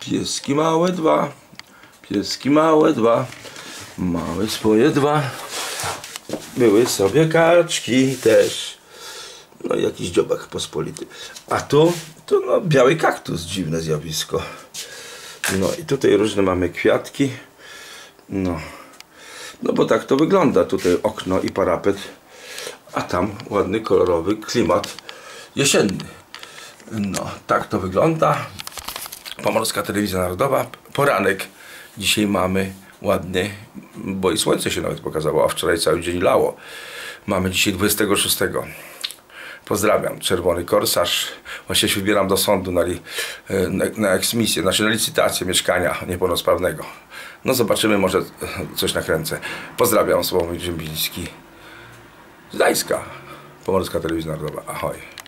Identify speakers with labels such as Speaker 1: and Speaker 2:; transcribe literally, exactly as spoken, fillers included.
Speaker 1: Pieski małe dwa, pieski małe dwa, małe swoje dwa. Były sobie kaczki też. No i jakiś dziobak pospolity. A tu, tu no biały kaktus, dziwne zjawisko. No i tutaj różne mamy kwiatki. No. No bo tak to wygląda. Tutaj okno i parapet. A tam ładny, kolorowy klimat jesienny. No, tak to wygląda. Pomorska Telewizja Narodowa. Poranek dzisiaj mamy ładny, bo i słońce się nawet pokazało, a wczoraj cały dzień lało. Mamy dzisiaj dwudziestego szóstego. Pozdrawiam. Czerwony Korsarz. Właśnie się wybieram do sądu na, na, na eksmisję, znaczy na licytację mieszkania niepełnosprawnego. No zobaczymy, może coś nakręcę. Pozdrawiam, Sławomir Dżembiński z Gdańska. Pomorska Telewizja Narodowa. Ahoj.